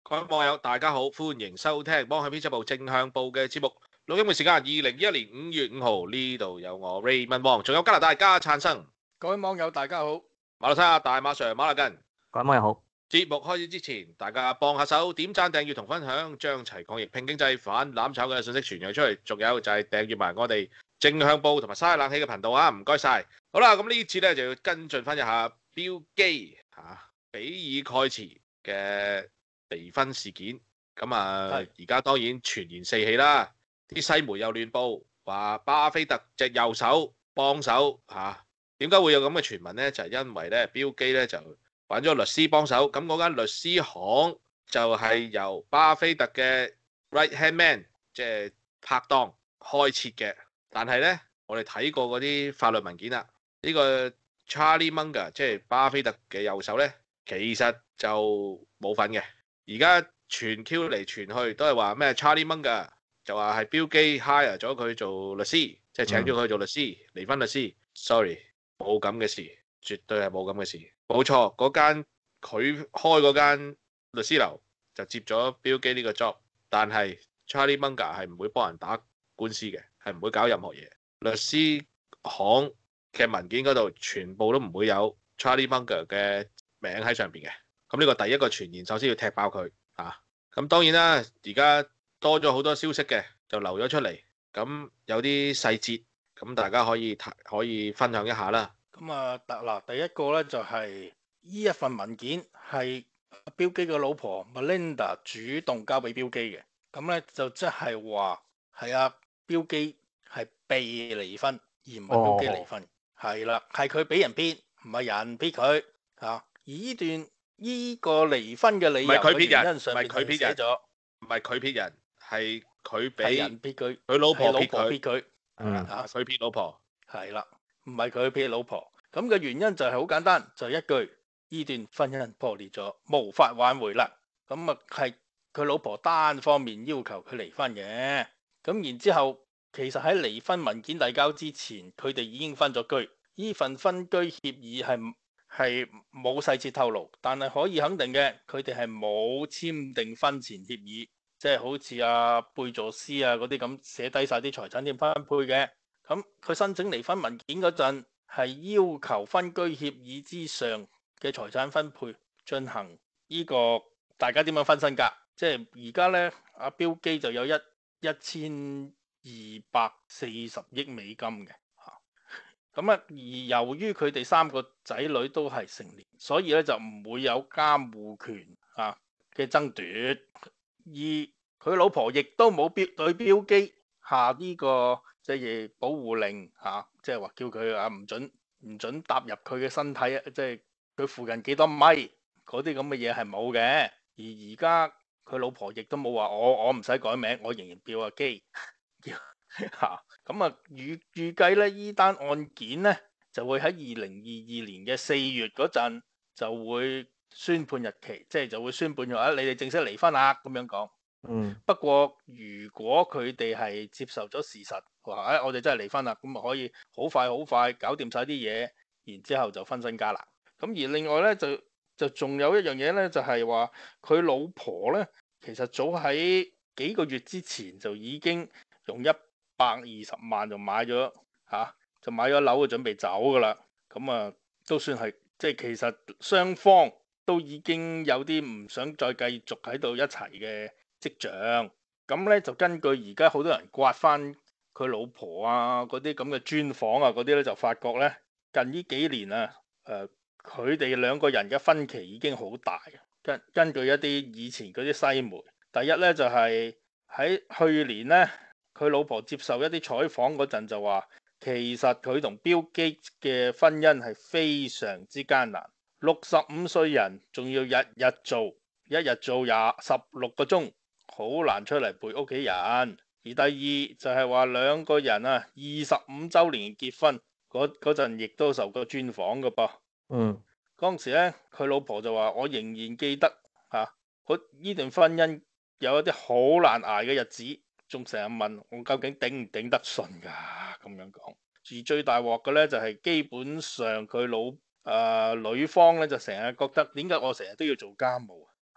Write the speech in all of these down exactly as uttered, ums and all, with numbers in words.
各位網友大家好，歡迎收聽《幫向編輯部正向報》嘅節目。錄音嘅時間二零二一年五月五號，呢度有我 Raymond Wong，仲有加拿大加燦生。 各位網友大家好， 馬來西亞大馬上馬拉根。 各位網友好。 節目開始之前，大家幫下手，點讚、訂閱同分享，將齊抗疫、拼經濟、反攬炒嘅信息傳揚出嚟。仲有就係訂閱埋我哋正向報同埋嘥冷氣嘅頻道啊！唔該晒。好啦，咁呢次咧就要跟進翻一下標基嚇比爾蓋茨嘅離婚事件。咁啊，而家當然傳言四起啦，啲西媒又亂報話巴菲特隻右手幫手嚇。點解會有咁嘅傳聞咧？就係因為咧標基咧就揾咗律師幫手，咁嗰間律師行就係由巴菲特嘅 right hand man 即係拍檔開設嘅。但係咧，我哋睇過嗰啲法律文件啦，呢個 Charlie Munger 即係巴菲特嘅右手咧，其實就冇份嘅。而家傳 Q 嚟傳去都係話咩 Charlie Munger 就話係標基 hire 咗佢做律師，即係請咗佢做律師，離婚律師。Sorry，冇咁嘅事，絕對係冇咁嘅事。冇錯，嗰間佢開嗰間律師樓就接咗標基呢個 job，但係 Charlie Munger 係唔會幫人打官司嘅，係唔會搞任何嘢。律師行嘅文件嗰度全部都唔會有 Charlie Munger 嘅名喺上邊嘅。咁呢個第一個傳言，首先要踢爆佢啊！咁當然啦，而家多咗好多消息嘅，就流咗出嚟。咁有啲細節，咁大家可以可以分享一下啦。 咁啊，嗱，第一個咧就係呢一份文件係標基嘅老婆 Melinda 主動交俾標基嘅。咁咧就即係話係阿標基係被離婚，而唔係標基離婚。係啦、哦，係佢俾人騙，唔係人騙佢啊。而呢段呢個離婚嘅理由嘅原因上面係寫咗， 唔係佢騙人，係佢俾人騙佢， 佢老婆騙佢， 佢， 嗯啊，佢騙老婆， 係啦，唔係佢騙老婆。咁嘅原因就係好簡單，就係一句：呢段婚姻破裂咗，無法挽回啦。咁啊係佢老婆單方面要求佢離婚嘅。咁然之後，其實喺離婚文件遞交之前，佢哋已經分咗居。呢份分居協議係係冇細節透露，但係可以肯定嘅，佢哋係冇簽訂婚前協議，即係好似阿貝佐斯啊嗰啲咁寫低晒啲財產點分配嘅。咁佢申請離婚文件嗰陣係要求分居協議之上嘅財產分配進行呢個大家點樣分身家，即係而家呢，阿標基就有一一千二百四十億美金嘅。咁啊，而由於佢哋三個仔女都係成年，所以咧就唔會有監護權啊嘅爭奪，而佢老婆亦都冇標對標基下呢個即係保護令嚇，即係話叫佢啊唔準唔準踏入佢嘅身體啊，即係佢附近幾多米嗰啲咁嘅嘢係冇嘅。而而家佢老婆亦都冇話我我唔使改名，我仍然叫阿基。嚇，咁啊預預計咧，依單案件咧就會喺二零二二年嘅四月嗰陣就會宣判日期，即係就會宣判咗啊，你哋正式離婚啦咁樣講。 嗯。 不過如果佢哋係接受咗事實，話誒我哋真係離婚啦，咁啊可以好快好快搞掂晒啲嘢，然之後就分身家啦。咁而另外咧就就仲有一樣嘢咧，就係話佢老婆咧，其實早喺幾個月之前就已經用一百二十萬就買咗嚇、啊，就買咗樓就準備走噶啦。咁啊都算係即係其實雙方都已經有啲唔想再繼續喺度一齊嘅跡象。咁咧就根據而家好多人刮翻佢老婆啊嗰啲咁嘅專訪啊嗰啲咧，就發覺咧近呢幾年啊誒佢哋兩個人嘅分歧已經好大。根根據一啲以前嗰啲西媒，第一咧就係、是、喺去年咧。佢老婆接受一啲採訪嗰陣就話，其實佢同標基嘅婚姻係非常之艱難。六十五歲人仲要日日做，一日做廿十六個鐘，好難出嚟陪屋企人。而第二就係話兩個人啊，二十五週年結婚嗰嗰陣亦都受過專訪㗎噃。 嗯， 當時咧，佢老婆就話：我仍然記得嚇，嗰、啊、呢段婚姻有一啲好難捱嘅日子。仲成日問我究竟頂唔頂得順㗎咁樣講，而最大鑊嘅咧就係、是、基本上佢老誒、呃、女方咧就成日覺得點解我成日都要做家務啊？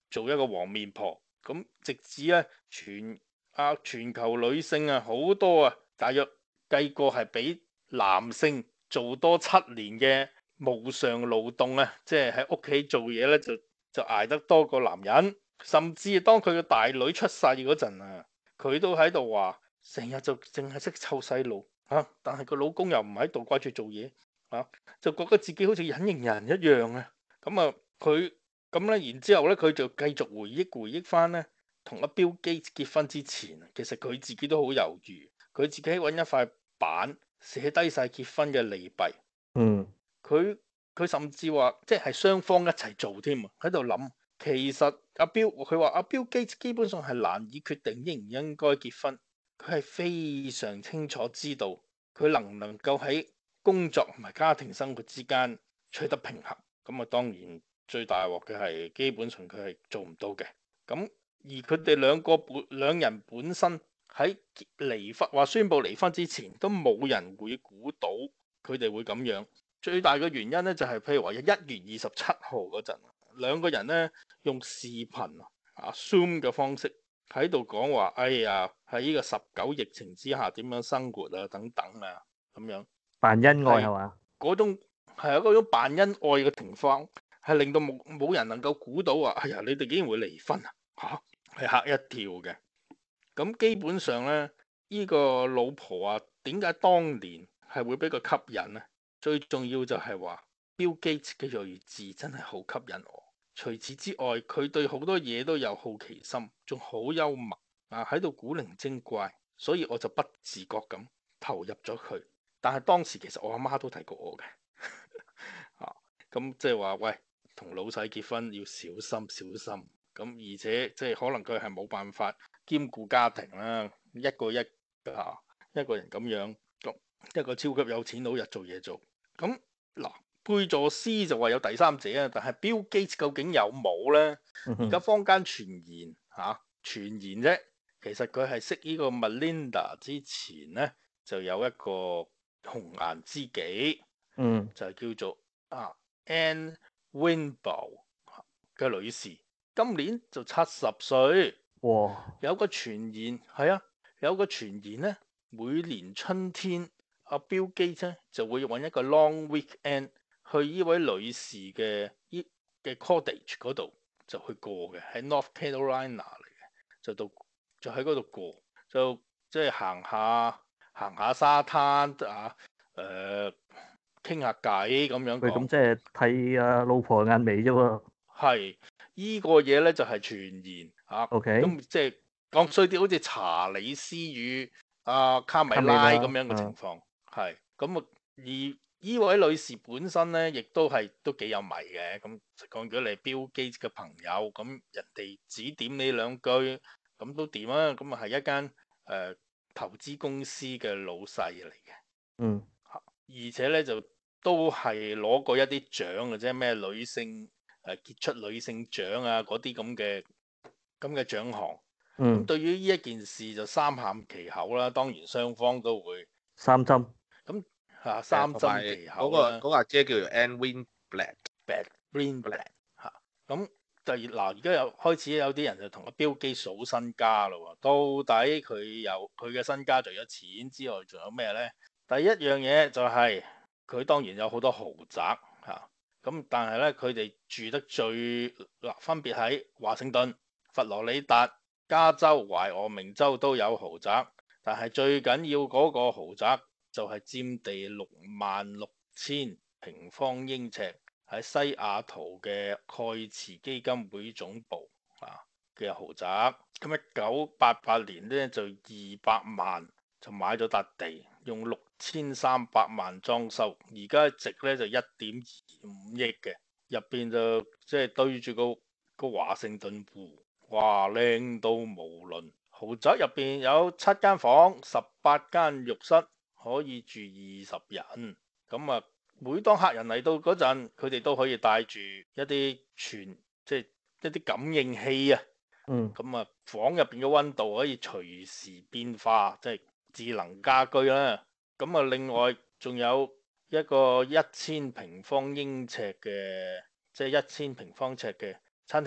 做一個黃面婆。咁直至咧全啊全球女性啊好多啊，大約計過係比男性做多七年嘅無償勞動啊，即係喺屋企做嘢咧就就捱得多過男人。甚至當佢嘅大女出世嗰陣啊，佢都喺度話成日就淨係識湊細路嚇，但係個老公又唔喺度掛住做嘢嚇，就覺得自己好似隱形人一樣啊。咁啊佢咁咧，然之後咧佢就繼續回憶回憶翻咧，同阿 Bill Gates 結婚之前，其實佢自己都好猶豫，佢自己揾一塊板寫低晒結婚嘅利弊。 嗯， 佢佢甚至話即係雙方一齊做添啊，喺度諗。其實阿 Bill 佢話阿 Bill Gates 基本上係難以決定應唔應該結婚，佢係非常清楚知道佢能唔能夠喺工作同埋家庭生活之間取得平衡。咁啊當然最大鑊嘅係基本上佢係做唔到嘅。咁而佢哋兩個本兩人本身喺離婚話宣布離婚之前，都冇人會估到佢哋會咁樣。最大嘅原因咧就係、是、譬如話一月二十七號嗰陣，兩個人咧用視頻啊 Zoom 嘅方式喺度講話，哎呀喺呢個十九疫情之下點樣生活啊等等啊咁樣扮恩愛係嘛？ 嗰種係啊嗰種扮恩愛嘅情況，係令到冇冇人能夠估到啊！哎呀，你哋竟然會離婚啊！嚇係嚇一跳嘅。咁基本上咧，呢、呢個老婆啊，點解當年係會俾佢吸引呢？最重要就係話 Bill Gates 嘅睿智真係好吸引我。除此之外，佢對好多嘢都有好奇心，仲好幽默啊，喺度古靈精怪，所以我就不自覺咁投入咗佢。但係當時其實我阿媽都提過我嘅，啊咁即係話喂，同老細結婚要小心小心。咁而且即係可能佢係冇辦法兼顧家庭啦，一個一啊一個人咁樣，一個超級有錢佬日做嘢做。咁嗱，貝佐斯就話有第三者啊，但係 Bill Gates 究竟有冇呢？而家坊間傳言嚇傳言啫，其實佢係識呢個 Melinda 之前呢，就有一個紅顏知己， 嗯， 就叫做啊 Anne Wintour 嘅女士，今年就七十歲。 哇！ 有個傳言係啊，有個傳言呢，每年春天阿 Bill Gates 咧就會揾一個 long weekend 去呢位女士嘅依嘅 cottage 嗰度就去過嘅，喺 North Carolina 嚟嘅，就到就喺嗰度過，就即係行下行下沙灘啊，誒傾下偈咁樣喂，咁講。 即係睇阿老婆眼眉啫喎。 係依、個嘢咧就係、是、傳言啊。 OK。 咁即係講衰啲，好似查理斯與阿卡米拉咁樣嘅情況。係咁啊，而依位女士本身咧，亦都係都幾有迷嘅。咁講如果你係 Bill Gates 嘅朋友，咁人哋指點你兩句，咁都掂啊。咁啊係一間誒、呃、投資公司嘅老細嚟嘅。 嗯。 而且咧就都係攞過一啲獎嘅啫，咩女性誒傑出女性獎啊，嗰啲咁嘅咁嘅獎項。咁、 嗯。 對於呢一件事就三緘其口啦，當然雙方都會三針。 咁嚇三針其口嗰個啦。 嗰個阿姐叫做 Anne Wintour。 Wintour 嚇咁第二嗱，而家有開始有啲人就同阿標基數身家咯喎，到底佢有佢嘅身家除咗錢之外，仲有咩咧？第一樣嘢就係、是、佢當然有好多豪宅嚇，咁、啊、但係咧佢哋住得最嗱分別喺華盛頓、佛羅里達、加州、懷俄明州都有豪宅，但係最緊要嗰個豪宅就係佔地六萬六千平方英尺，喺西雅圖嘅蓋茨基金會總部啊嘅豪宅。咁一九八八年咧就二百萬就買咗笪地，用六千三百萬裝修，而家值咧就一點二五億嘅，入邊就即係對住個個華盛頓湖，哇靚到無倫。豪宅入邊有七間房、十八間浴室，可以住二十人。咁啊，每當客人嚟到嗰陣，佢哋都可以帶住一啲傳即係一啲感應器啊。 嗯。 咁啊，房入邊嘅溫度可以隨時變化，即係智能家居啦。咁啊，另外仲有一個一千平方英尺嘅，即係一千平方尺嘅餐廳，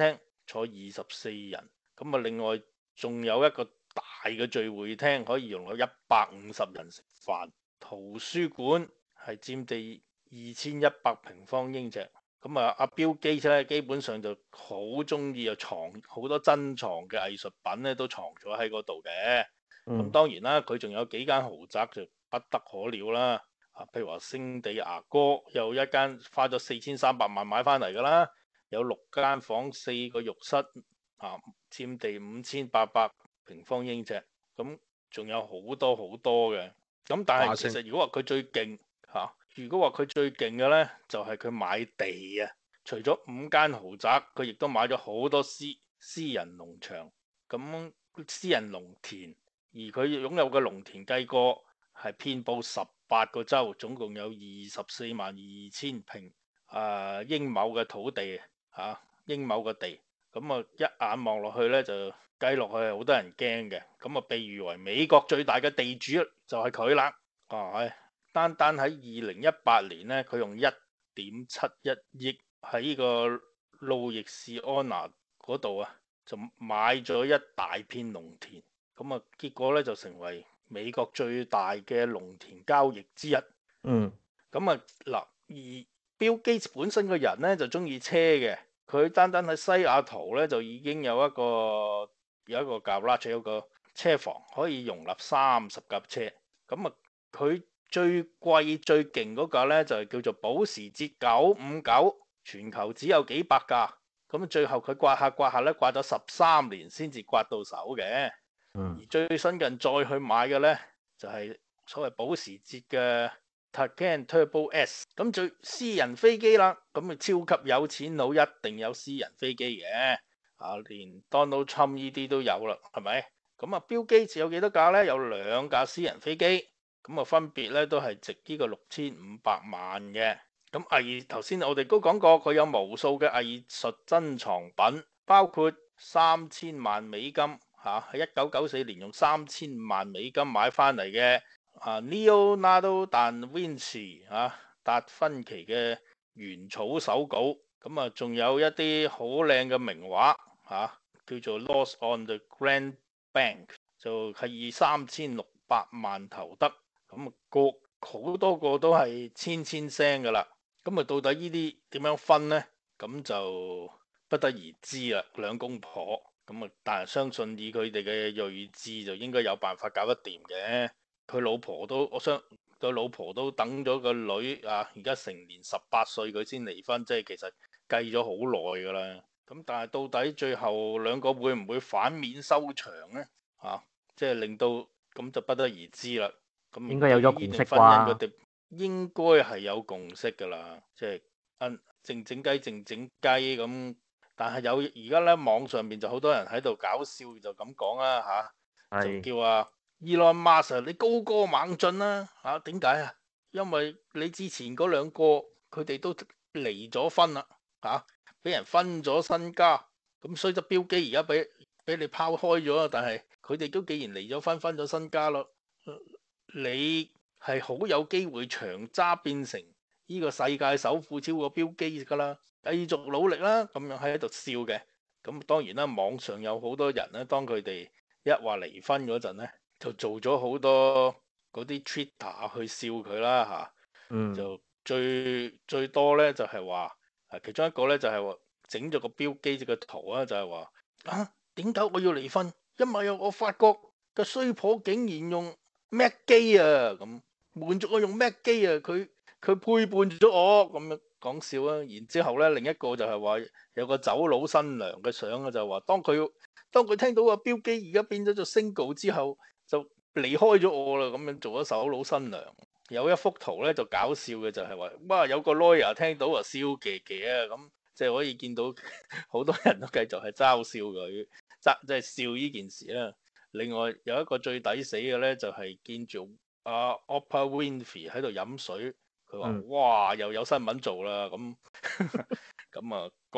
坐二十四人。咁啊，另外仲有一個大嘅聚會廳，可以容納一百五十人食飯。圖書館係佔地二千一百平方英尺。咁啊，阿 Bill Gates 咧，基本上就好中意啊藏好多珍藏嘅藝術品咧，都藏咗喺嗰度嘅。咁、 嗯當然啦，佢仲有幾間豪宅就不得可料啦。啊，譬如話星地牙哥有一間花咗四千三百萬買翻嚟㗎啦，有六間房、四個浴室，啊，佔地五千八百平方英尺。咁仲有好多好多嘅。咁但係其實如果話佢最勁嚇、啊，如果話佢最勁嘅呢，就係、是、佢買地啊。除咗五間豪宅，佢亦都買咗好多私私人農場，咁私人農田。而佢擁有嘅農田計過係遍佈十八個州，總共有二十四萬二千平啊英畝嘅土地嚇、啊，英畝嘅地。咁啊一眼望落去呢，就計落去係好多人驚嘅。咁啊被譽為美國最大嘅地主就係佢啦。啊，唉，單單喺二零一八年呢，佢用一點七一億喺呢個路易士安那嗰度啊，就買咗一大片農田。咁啊，結果咧就成為美國最大嘅農田交易之一。 嗯。 咁啊嗱，而 Bill Gates 本身個人咧就中意車嘅，佢單單喺西雅圖咧就已經有一個有一個 garage 有個車房可以容納三十架車。咁啊，佢最貴最勁嗰架咧就係叫做保時捷九五九，全球只有幾百架。咁最後佢刮下刮下咧，刮咗十三年先至刮到手嘅。而最新近再去買嘅呢，就係、是、所謂保時捷嘅 Taycan Turbo S。咁最私人飛機啦，咁啊超級有錢佬一定有私人飛機嘅，啊連 Donald Trump 呢啲都有啦，係咪？咁啊 Bill Gates有幾多架呢？有兩架私人飛機，咁啊分別呢都係值呢個六千五百萬嘅。咁藝頭先我哋都講過，佢有無數嘅藝術珍藏品，包括三千萬美金。嚇喺一九九四年用三千萬美金買翻嚟嘅啊 Leonardo da Vinci 啊達芬奇嘅原草手稿，咁啊仲有一啲好靚嘅名畫嚇、啊，叫做 Lost on the Grand Bank， 就係以三千六百萬投得，咁啊個好多個都係千千聲噶啦，咁啊到底呢啲點樣分呢？咁就不得而知啦，兩公婆。咁啊，但係相信以佢哋嘅睿智，就應該有辦法搞得掂嘅。佢老婆都，我相佢老婆都等咗個女啊，而家成年十八歲，佢先離婚，即係其實計咗好耐㗎啦。咁但係到底最後兩個會唔會反面收場呢？嚇、啊，即係令到咁就不得而知啦。咁應該有咗共識婚姻佢啩？ 哋應該係有共識㗎啦，即係嗯靜靜雞靜靜雞咁。但係有而家咧，網上面就好多人喺度搞笑，就咁講啦嚇，就叫啊 Elon Musk 你高歌猛進啦嚇，點解啊？因為你之前嗰兩個佢哋都離咗婚啦嚇，俾、啊、人分咗身家，咁所以就標機而家俾俾你拋開咗，但係佢哋都既然離咗婚，分咗身家咯，你係好有機會長揸變成呢個世界首富超過標機㗎啦。繼續努力啦，咁樣喺度笑嘅。咁當然啦，網上有好多人咧，當佢哋一話離婚嗰陣咧，就做咗好多嗰啲 Twitter 去笑佢啦嚇。 嗯。 就最最多咧就係話，啊其中一個咧就係話整咗個標機嘅圖啊，就係話啊點解我要離婚？因為我發覺個衰婆竟然用 Mac 機啊，咁瞞住我用 Mac 機啊，佢佢背叛咗我咁樣。講笑啊！然之後咧，另一個就係話有個走佬新娘嘅相啊，就話當佢當佢聽到阿標機而家變咗做 single 之後，就離開咗我啦，咁樣做咗走佬新娘。有一幅圖咧就搞笑嘅就係話，哇有個 lawyer 聽到啊笑騎騎啊，咁即係可以見到好多人都繼續係嘲笑佢，嘲即係笑呢件事啦。另外有一個最抵死嘅咧，就係見住阿 Oprah Winfrey 喺度飲水。佢話： 嗯、 哇，又有新聞做啦，咁咁啊各，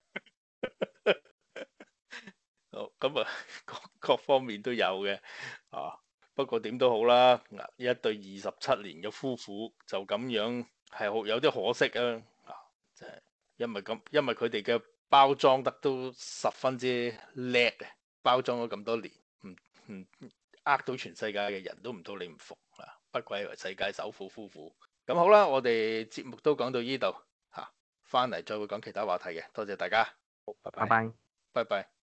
咁啊各各方面都有嘅啊。不過點都好啦，一對二十七年嘅夫婦就咁樣係好有啲可惜啊。啊，即係因為咁，因為佢哋嘅包裝得都十分之叻嘅，包裝咗咁多年，唔唔呃到全世界嘅人都唔到你唔服啊！不愧為世界首富夫婦。咁好啦，我哋節目都講到呢度嚇，翻嚟再會講其他話題嘅，多謝大家， 好，拜拜拜。拜。 拜拜。